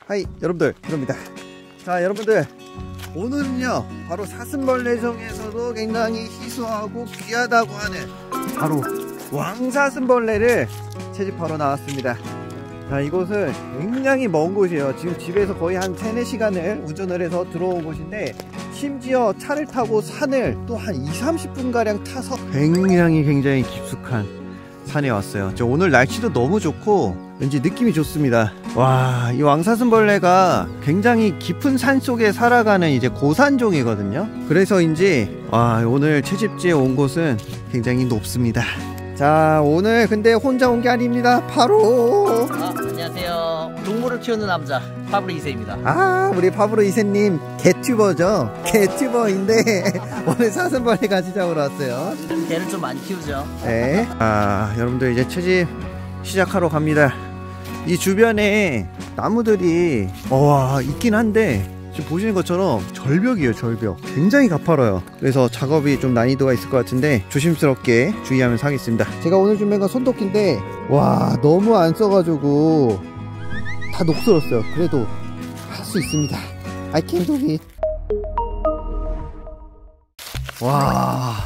하이 여러분들, 이겁니다. 자 여러분들, 오늘은요 바로 사슴벌레 중에서도 굉장히 희소하고 귀하다고 하는 바로 왕사슴벌레를 채집하러 나왔습니다. 자, 이곳은 굉장히 먼 곳이에요. 지금 집에서 거의 한 3-4시간을 운전을 해서 들어온 곳인데, 심지어 차를 타고 산을 또 한 20-30분 가량 타서 굉장히 깊숙한 산에 왔어요. 오늘 날씨도 너무 좋고 왠지 느낌이 좋습니다. 와, 이 왕사슴벌레가 굉장히 깊은 산 속에 살아가는 이제 고산종이거든요. 그래서인지 오늘 채집지에 온 곳은 굉장히 높습니다. 자, 오늘 근데 혼자 온 게 아닙니다. 바로 안녕하세요. 동물을 키우는 남자 파브로 2세입니다. 우리 파브로 2세님 개튜버죠? 개튜버인데 오늘 사슴벌레 같이 잡으러 왔어요. 개를 좀 많이 키우죠. 네. 여러분들 이제 채집 시작하러 갑니다. 이 주변에 나무들이 있긴 한데 지금 보시는 것처럼 절벽이에요. 절벽 굉장히 가파라요. 그래서 작업이 좀 난이도가 있을 것 같은데 조심스럽게 주의하면서 하겠습니다. 제가 오늘 준비한 건 손도끼인데 너무 안 써가지고 다 녹슬었어요. 그래도 할 수 있습니다. I can do it. 와,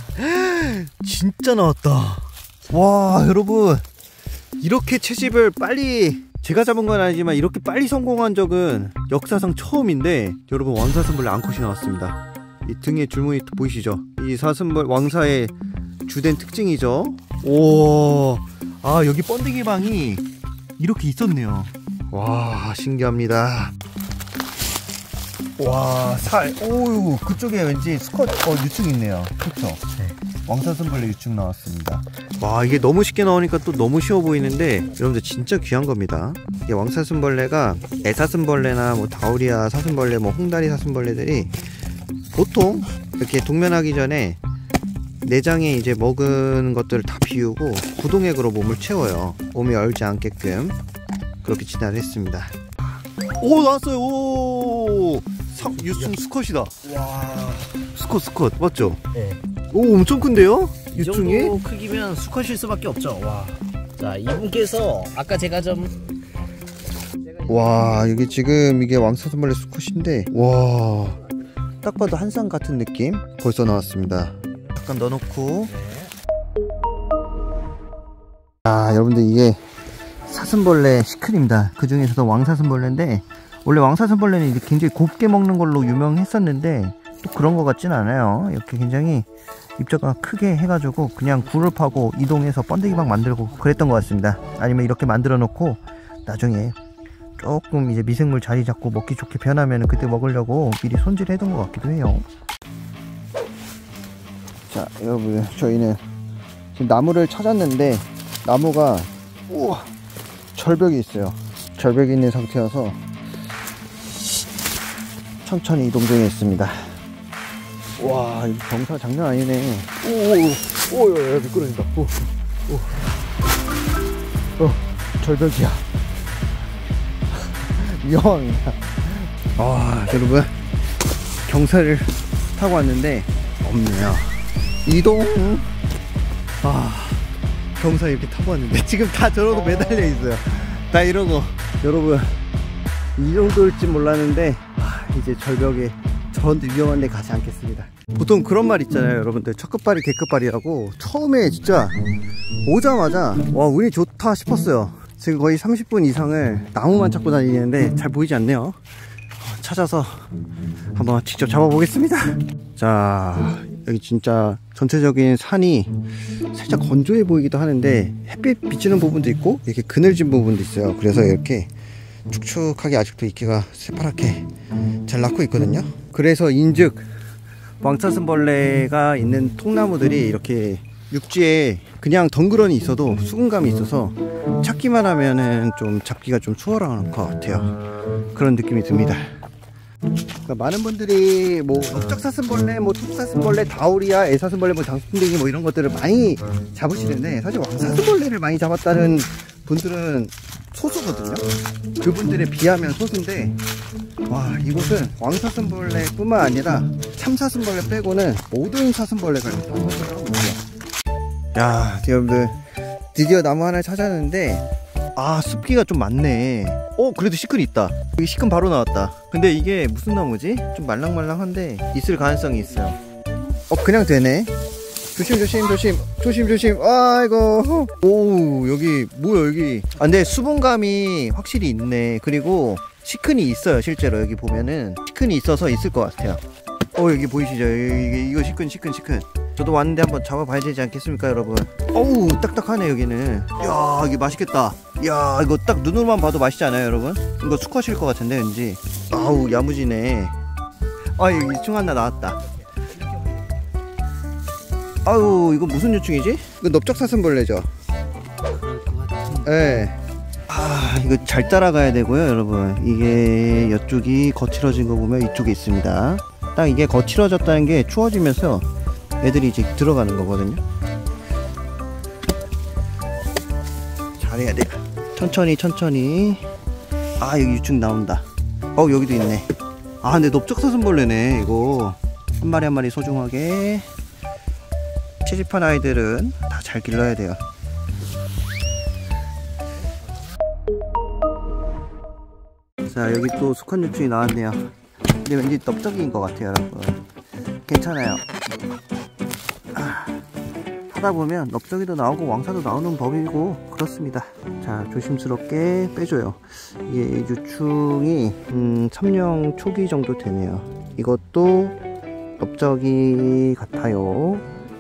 진짜 나왔다. 와, 여러분, 이렇게 채집을 빨리, 제가 잡은 건 아니지만 이렇게 빨리 성공한 적은 역사상 처음인데, 여러분, 왕사슴벌레 암컷이 나왔습니다. 이 등에 줄무늬 보이시죠? 이 왕사의 주된 특징이죠. 오, 여기 번데기 방이 이렇게 있었네요. 와, 신기합니다. 와, 오유, 그쪽에 왠지 수컷 유충 있네요. 그렇죠? 네. 왕사슴벌레 유충 나왔습니다. 와, 이게 너무 쉽게 나오니까 또 너무 쉬워 보이는데 여러분들 진짜 귀한 겁니다. 이게 왕사슴벌레가 애사슴벌레나 다우리아 사슴벌레, 홍다리 사슴벌레들이 보통 이렇게 동면하기 전에 내장에 이제 먹은 것들을 다 비우고 구동액으로 몸을 채워요. 몸이 얼지 않게끔 그렇게 진화를 했습니다. 오, 나왔어요. 오, 유충 수컷이다. 와, 수컷 맞죠? 네. 오, 엄청 큰데요? 이 정도 크기면 수컷일 수밖에 없죠. 와. 자, 이분께서 아까 제가 와, 여기 지금 이게 왕사슴벌레 수컷인데, 와, 딱 봐도 한상 같은 느낌 벌써 나왔습니다. 잠깐 넣어놓고. 여러분들, 이게 사슴벌레 시큰입니다. 그 중에서도 왕사슴벌레인데, 원래 왕사슴벌레는 이제 굉장히 곱게 먹는 걸로 유명했었는데 또 그런 것 같진 않아요. 이렇게 굉장히 입자가 크게 해가지고 그냥 굴을 파고 이동해서 번데기방 만들고 그랬던 것 같습니다. 아니면 이렇게 만들어 놓고 나중에 조금 이제 미생물 자리 잡고 먹기 좋게 변하면 그때 먹으려고 미리 손질해둔 것 같기도 해요. 자, 여러분, 저희는 지금 나무를 찾았는데 나무가 절벽이 있어요. 절벽이 있는 상태여서 천천히 이동 중에 있습니다. 와, 이 경사 장난 아니네. 오, 야, 미끄러진다. 절벽이야. 위험합니다. 여러분, 경사를 타고 왔는데 없네요. 이동. 경사 이렇게 타고 왔는데 지금 다 저러고 매달려 있어요. 다 이러고. 여러분, 이 정도일지 몰랐는데 이제 절벽에 저런데 위험한 데 가지 않겠습니다. 보통 그런 말 있잖아요, 여러분들. 첫 끝발이 개끝발이라고. 처음에 진짜 오자마자 운이 좋다 싶었어요. 지금 거의 30분 이상을 나무만 찾고 다니는데 잘 보이지 않네요. 찾아서 한번 직접 잡아보겠습니다. 자, 여기 진짜 전체적인 산이 살짝 건조해 보이기도 하는데 햇빛 비치는 부분도 있고 이렇게 그늘진 부분도 있어요. 그래서 이렇게 축축하게 아직도 이끼가 새파랗게 잘 낳고 있거든요. 그래서 인즉 왕사슴벌레가 있는 통나무들이 이렇게 육지에 그냥 덩그러니 있어도 수분감이 있어서 찾기만 하면은 좀 잡기가 좀 수월한 것 같아요. 그런 느낌이 듭니다. 그러니까 많은 분들이 넓적사슴벌레, 톱사슴벌레, 다우리아, 애사슴벌레, 장수풍뎅이 이런 것들을 많이 잡으시는데 사실 왕사슴벌레를 많이 잡았다는 분들은 소수거든요. 그분들에 비하면 소수인데, 이곳은 왕사슴벌레 뿐만 아니라 참사슴벌레 빼고는 모든 사슴벌레가 있어요. 야, 여러분들, 드디어 나무 하나를 찾았는데 아, 습기가 좀 많네. 그래도 시큰이 있다. 여기 시큰 바로 나왔다. 근데 이게 무슨 나무지? 좀 말랑말랑한데 있을 가능성이 있어요. 그냥 되네. 조심. 아이고. 오, 여기 뭐야 여기. 근데 수분감이 확실히 있네. 그리고 시큰이 있어요. 실제로 여기 보면은 시큰이 있어서 있을 것 같아요. 여기 보이시죠? 이거 시큰. 저도 왔는데 한번 잡아봐야 되지 않겠습니까, 여러분? 어우, 딱딱하네 여기는. 이야, 이게 맛있겠다. 이야, 이거 딱 눈으로만 봐도 맛있지 않아요, 여러분? 이거 수컷일 것 같은데 왠지. 아우, 야무지네. 여기 유충 하나 나왔다. 아유, 이거 무슨 유충이지? 이거 넓적사슴벌레죠? 그럴 것 같은데. 네. 이거 잘 따라가야 되고요, 여러분. 이게 이쪽이 거칠어진 거 보면 이쪽에 있습니다. 딱 이게 거칠어졌다는 게 추워지면서 애들이 이제 들어가는 거거든요. 잘해야 돼. 천천히. 여기 유충 나온다. 여기도 있네. 근데 넓적사슴벌레네 이거. 한 마리 소중하게. 채집한 아이들은 다 잘 길러야 돼요. 자, 여기 또 수컷 유충이 나왔네요. 근데 왠지 넓적인 것 같아요, 여러분. 괜찮아요. 하다 보면 넓적이도 나오고 왕사도 나오는 법이고 그렇습니다. 자, 조심스럽게 빼줘요. 이게 유충이 3년 초기 정도 되네요. 이것도 넓적이 같아요.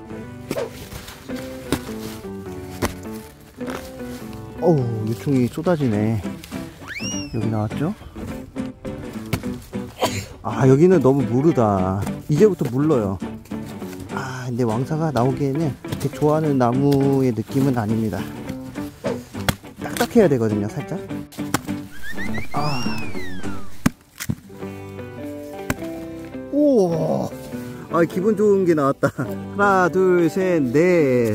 유충이 쏟아지네. 여기 나왔죠? 여기는 너무 무르다. 이제부터 물러요. 근데 왕사가 나오기에는 이렇게 좋아하는 나무의 느낌은 아닙니다. 딱딱해야 되거든요, 살짝. 우와. 기분 좋은 게 나왔다. 하나, 둘, 셋, 넷.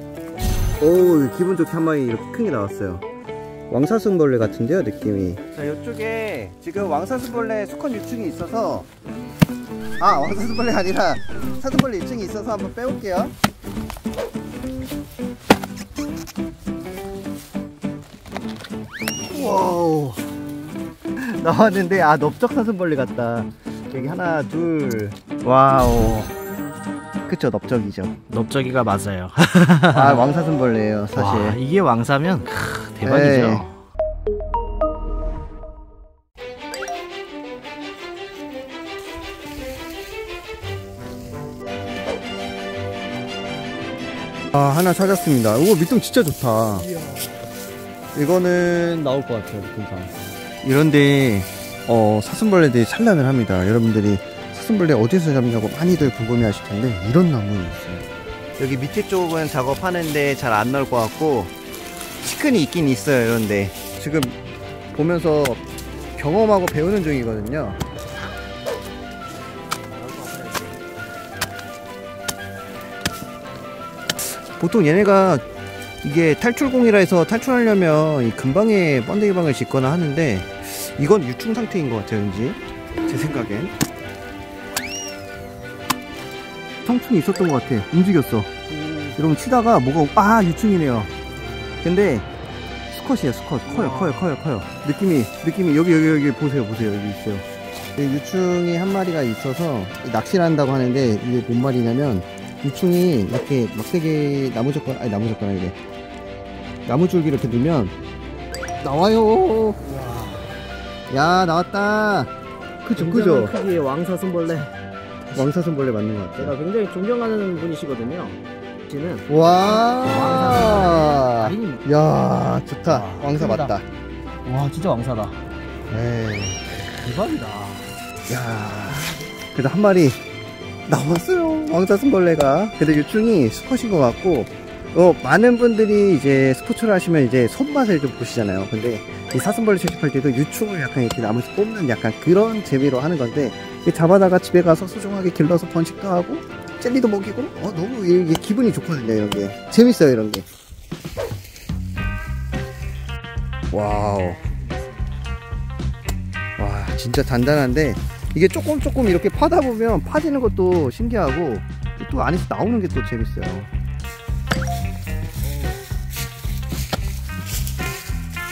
기분 좋게 한 마리 이렇게 큰 게 나왔어요. 왕사슴벌레 같은데요, 느낌이. 자, 이쪽에 지금 왕사슴벌레 수컷 유충이 있어서 왕사슴벌레가 아니라 사슴벌레 유충이 있어서 한번 빼올게요. 와우, 나왔는데 넓적사슴벌레 같다. 여기 하나, 둘. 와우, 그쵸, 넓적이죠. 넓적이가 맞아요. 왕사슴벌레예요, 사실. 이게 왕사면 대박이죠. 에이. 하나 찾았습니다. 이거 밑둥 진짜 좋다. 이거는 나올 것 같아요, 느낌상. 이런데 사슴벌레들이 산란을 합니다. 여러분들이 사슴벌레 어디서 잡냐고 많이들 궁금해 하실 텐데 이런 나무는 있어요. 여기 밑에 쪽은 작업하는데 잘 안 나올 것 같고 시큰이 있긴 있어요. 이런데 지금 보면서 경험하고 배우는 중이거든요. 보통 얘네가 이게 탈출공이라 해서 탈출하려면 이 근방에 번데기 방을 짓거나 하는데 이건 유충 상태인 것 같아요, 왠지 제 생각엔. 성충이 있었던 것 같아. 움직였어. 여러분 치다가 뭐가 유충이네요. 근데 수컷이에요. 수컷. 커요. 느낌이 여기 보세요. 여기 있어요. 유충이 한 마리가 있어서 낚시를 한다고 하는데 이게 뭔 말이냐면 유충이 이렇게 막대기 나무줄기 이렇게 넣으면 나와요. 야, 나왔다. 그죠. 크기의 왕사슴벌레 맞는 것 같아요. 제가 굉장히 존경하는 분이시거든요. 와, 야, 좋다. 왕사 크다. 맞다. 와, 진짜 왕사다. 에이, 대박이다. 야, 그래도 한 마리 나왔어요, 왕사슴벌레가. 근데 유충이 수컷인 것 같고, 많은 분들이 이제 스포츠를 하시면 이제 손맛을 좀 보시잖아요. 근데 이 사슴벌레 채집할 때도 유충을 약간 이렇게 나무에서 뽑는 약간 그런 재미로 하는 건데, 잡아다가 집에 가서 소중하게 길러서 번식도 하고 젤리도 먹이고 너무 이게 기분이 좋거든요. 이런 게 재밌어요, 이런 게. 와우, 와, 진짜 단단한데 이게 조금 이렇게 파다 보면 파지는 것도 신기하고 또 안에서 나오는 게 또 재밌어요.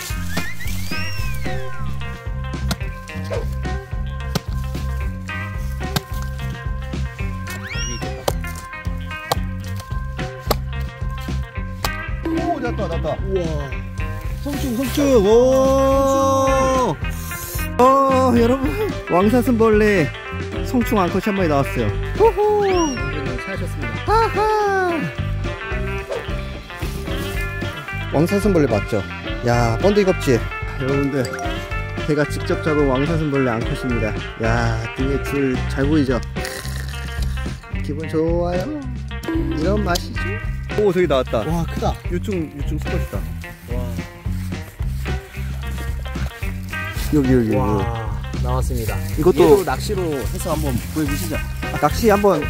성충. 오. 여러분 왕사슴벌레 성충 암컷이 한 마리 나왔어요. 호호. 찾으셨습니다. 하하. 왕사슴벌레 맞죠? 야, 번데기 껍질. 여러분들, 제가 직접 잡은 왕사슴벌레 암컷입니다. 야, 등에 줄 잘 보이죠? 기분 좋아요. 이런 맛이죠? 오, 저기 나왔다. 와, 크다. 유충 수컷이다. 와. 여기. 와, 나왔습니다. 이것도 낚시로 해서 한번 보여주시죠. 낚시 한번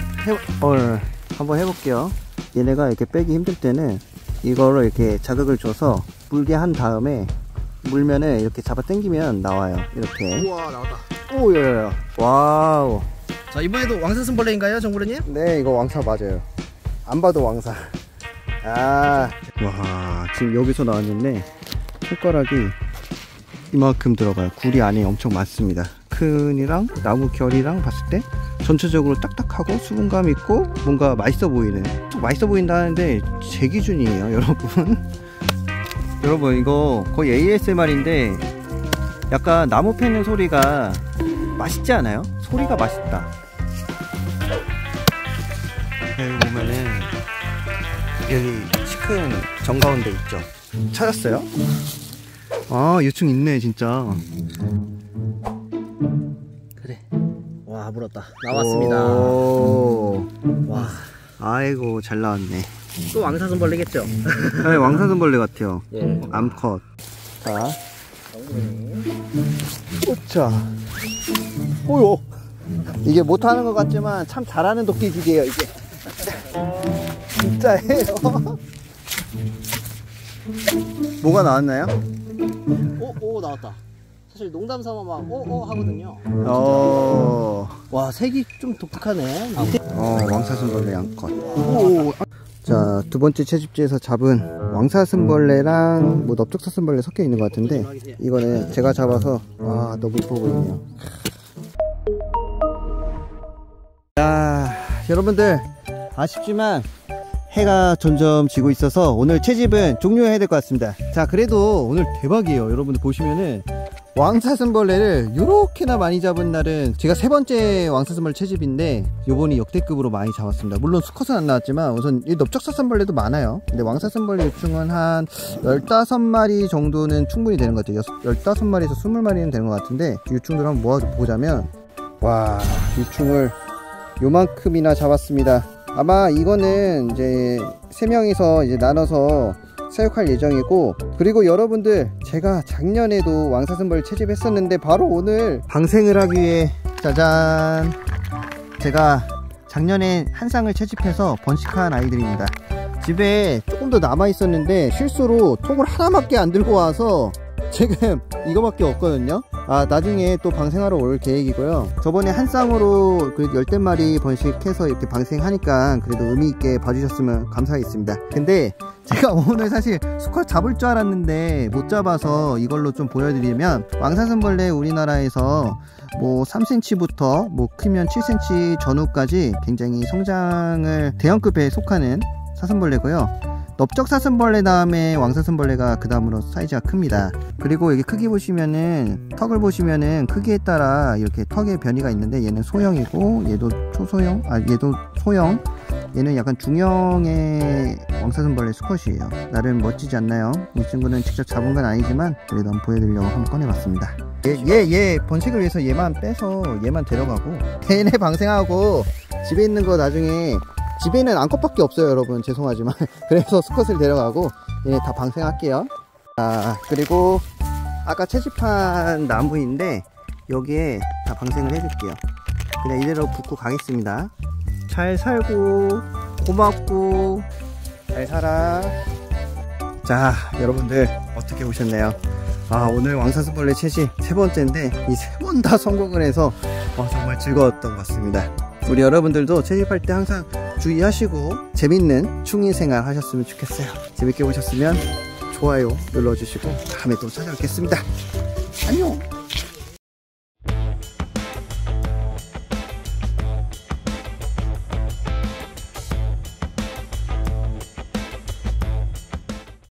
해볼게요. 얘네가 이렇게 빼기 힘들 때는 이거를 이렇게 자극을 줘서 물게 한 다음에 물면은 이렇게 잡아 당기면 나와요. 이렇게. 우와, 나왔다. 오, 야야야. 와우. 자, 이번에도 왕사슴벌레인가요, 정부르님? 네, 이거 왕사 맞아요. 안 봐도 왕사. 아, 와, 지금 여기서 나왔는데 손가락이 이만큼 들어가요. 굴이 안에 엄청 많습니다. 큰이랑 나무 결이랑 봤을 때 전체적으로 딱딱하고 수분감 있고 뭔가 맛있어 보이는, 맛있어 보인다 하는데 제 기준이에요, 여러분. 여러분, 이거 거의 ASMR인데 약간 나무 패는 소리가 맛있지 않아요? 소리가 맛있다. 여기 보면은 여기 큰 정가운데 있죠? 찾았어요? 아, 유충 있네 진짜. 그래. 와, 물었다. 나왔습니다. 오. 와. 아이고, 잘 나왔네. 또 왕사슴벌레겠죠? 네, 왕사슴벌레 같아요. 예. 암컷. 자, 오차. 오요. 이게 못하는 것 같지만 참 잘하는 도끼질이에요, 이게. 진짜예요. 뭐가 나왔나요? 오, 나왔다. 사실 농담 삼아 막 하거든요. 와, 색이 좀 독특하네. 왕사슴벌레 암컷. 자, 두 번째 채집지에서 잡은 왕사슴벌레랑 뭐 넓적사슴벌레 섞여 있는 것 같은데, 이거는 제가 잡아서 너무 이뻐 보이네요. 자, 여러분들 아쉽지만 해가 점점 지고 있어서 오늘 채집은 종료해야 될 것 같습니다. 자, 그래도 오늘 대박이에요. 여러분들 보시면은 왕사슴벌레를 이렇게나 많이 잡은 날은 제가 세 번째 왕사슴벌레 채집인데 요번이 역대급으로 많이 잡았습니다. 물론 수컷은 안 나왔지만 우선 이 넓적사슴벌레도 많아요. 근데 왕사슴벌레 유충은 한 15마리 정도는 충분히 되는 것 같아요. 15마리에서 20마리는 되는 것 같은데 유충들 한번 모아보자면, 와, 유충을 요만큼이나 잡았습니다. 아마 이거는 이제 3명이서 이제 나눠서 사육할 예정이고, 그리고 여러분들 제가 작년에도 왕사슴벌레 채집했었는데 바로 오늘 방생을 하기 위해, 짜잔, 제가 작년에 한 쌍을 채집해서 번식한 아이들입니다. 집에 조금 더 남아 있었는데 실수로 통을 하나밖에 안 들고 와서 지금 이거밖에 없거든요. 나중에 또 방생하러 올 계획이고요. 저번에 한 쌍으로 그 10마리 번식해서 이렇게 방생하니까 그래도 의미있게 봐주셨으면 감사하겠습니다. 근데 제가 오늘 사실 수컷 잡을 줄 알았는데 못 잡아서 이걸로 좀 보여드리면, 왕사슴벌레 우리나라에서 뭐 3cm부터 뭐 크면 7cm 전후까지 굉장히 성장을 대형급에 속하는 사슴벌레고요. 넓적사슴벌레 다음에 왕사슴벌레가 그 다음으로 사이즈가 큽니다. 그리고 여기 크기 보시면은, 턱을 보시면은 크기에 따라 이렇게 턱의 변이가 있는데, 얘는 소형이고 얘도 초소형, 얘도 소형, 얘는 약간 중형의 왕사슴벌레 수컷이에요. 나름 멋지지 않나요? 이 친구는 직접 잡은 건 아니지만 그래도 한번 보여드리려고 한번 꺼내봤습니다. 얘 번식을 위해서 얘만 빼서 얘만 데려가고 걔네 방생하고 집에 있는 거 나중에, 집에는 암컷밖에 없어요 여러분, 죄송하지만. 그래서 수컷을 데려가고 얘네 다 방생할게요. 그리고 아까 채집한 나무인데 여기에 다 방생을 해줄게요. 그냥 이대로 붓고 가겠습니다. 잘 살고 고맙고 잘 살아. 자, 여러분들 어떻게 보셨나요? 오늘 왕사슴벌레 채집 세 번째인데 이 세 번 다 성공을 해서 정말 즐거웠던 것 같습니다. 우리 여러분들도 채집할 때 항상 주의하시고 재밌는 충이생활 하셨으면 좋겠어요. 재밌게 보셨으면 좋아요 눌러주시고 다음에 또 찾아뵙겠습니다. 안녕.